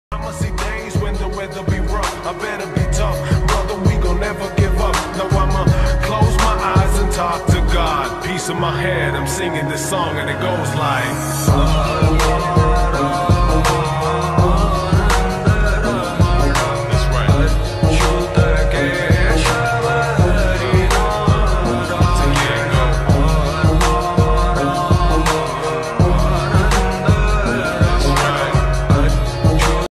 I'ma see days when the weather be rough. I better be tough, brother, we gon' never give up. No, I'ma close my eyes and talk to God. Peace in my head, I'm singing this song and it goes like